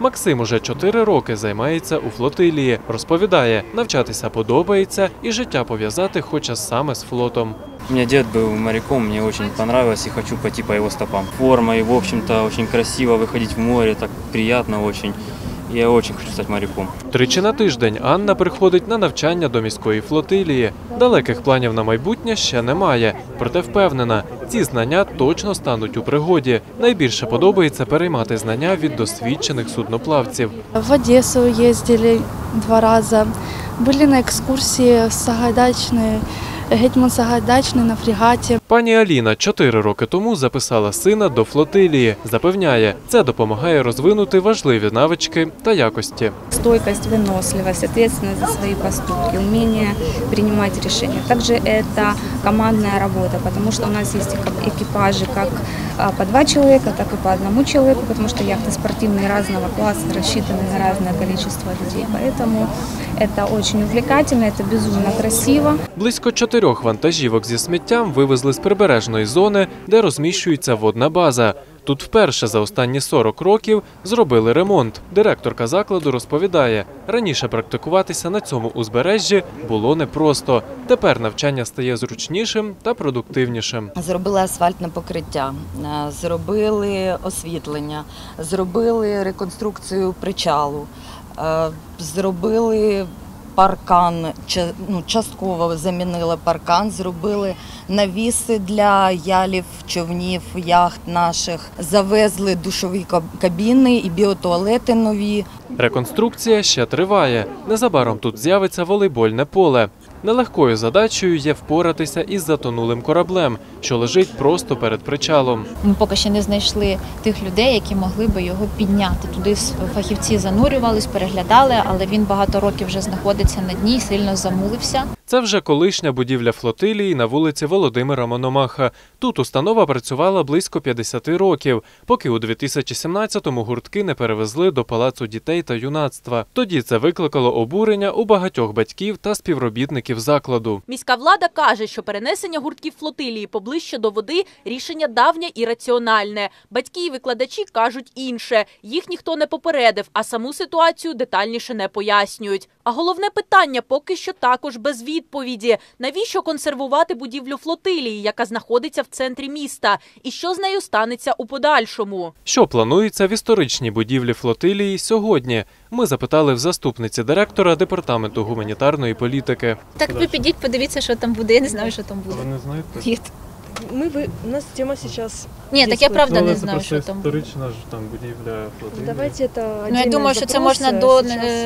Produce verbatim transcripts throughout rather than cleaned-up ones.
Максим уже чотири роки займається у флотилії. Розповідає, навчатися подобається і життя пов'язати хоче саме з флотом. У меня дед был моряком, мне очень понравилось и хочу пойти по его стопам. Форма и, в общем-то, очень красиво выходить в море, так приятно очень. Я очень хочу стати моряком. Тричі на тиждень Анна приходить на навчання до міської флотилії. Далеких планів на майбутнє ще немає. Проте впевнена, ці знання точно стануть у пригоді. Найбільше подобається переймати знання від досвідчених судноплавців. В Одесу їздили два рази, були на екскурсії в Сагайдачний, гетьман Сагайдачний на фрегаті. Пані Аліна чотири роки тому записала сина до флотилії. Запевняє, це допомагає розвинути важливі навички та якості. Стойкость, выносливость, ответственность за свои поступки, умение принимать решения. Также это командная работа, потому что у нас есть экипажи как по два человека, так и по одному человеку, потому что яхты спортивные разного класса, рассчитаны на разное количество людей. Поэтому это очень увлекательно, это безумно красиво. Близько чотирьох вантажівок зі сміттям вивезли з прибережної зони, де розміщується водна база. Тут вперше за останні сорок років зробили ремонт. Директорка закладу розповідає, раніше практикуватися на цьому узбережжі було непросто. Тепер навчання стає зручнішим та продуктивнішим. Зробили асфальтне покриття, зробили освітлення, зробили реконструкцію причалу, зробили паркан, ну, частково замінили паркан, зробили навіси для ялів, човнів, яхт наших, завезли душові кабіни і біотуалети нові. Реконструкція ще триває. Незабаром тут з'явиться волейбольне поле. Нелегкою задачею є впоратися із затонулим кораблем, що лежить просто перед причалом. Ми поки ще не знайшли тих людей, які могли би його підняти. Туди фахівці занурювались, переглядали, але він багато років вже знаходиться на дні, сильно замулився. Це вже колишня будівля флотилії на вулиці Володимира Мономаха. Тут установа працювала близько п'ятдесят років, поки у дві тисячі сімнадцятому гуртки не перевезли до Палацу дітей та юнацтва. Тоді це викликало обурення у багатьох батьків та співробітників закладу. Міська влада каже, що перенесення гуртків флотилії поближче до води – рішення давнє і раціональне. Батьки і викладачі кажуть інше. Їх ніхто не попередив, а саму ситуацію детальніше не пояснюють. А головне питання поки що також без відповіді. Навіщо консервувати будівлю флотилії, яка знаходиться в центрі міста? І що з нею станеться у подальшому? Що планується в історичній будівлі флотилії сьогодні? Ми запитали в заступниці директора департаменту гуманітарної політики. Так ви підіть, подивіться, що там буде. Я не знаю, що там буде. Ви не знаєте? Ні. Мы вы, у нас тема сейчас. Ні, так я правда не знаю, що там буде. Історична ж там будівля флотилії. Давайте это. Ну, я думаю, що це можна до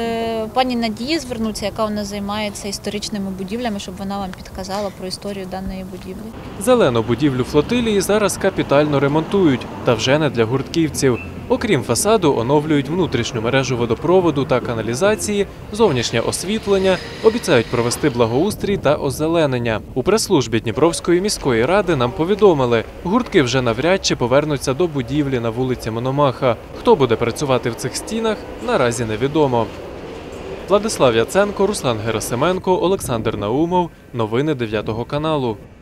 е, пані Надії звернутися, яка у нас займається історичними будівлями, щоб вона вам підказала про історію даної будівлі. Зелену будівлю флотилії зараз капітально ремонтують, та вже не для гуртківців. Окрім фасаду, оновлюють внутрішню мережу водопроводу та каналізації, зовнішнє освітлення, обіцяють провести благоустрій та озеленення. У прес-службі Дніпровської міської ради нам повідомили, гуртки вже навряд чи повернуться до будівлі на вулиці Мономаха. Хто буде працювати в цих стінах, наразі невідомо. Владислав Яценко, Руслан Герасименко, Олександр Наумов. Новини дев'ятого каналу.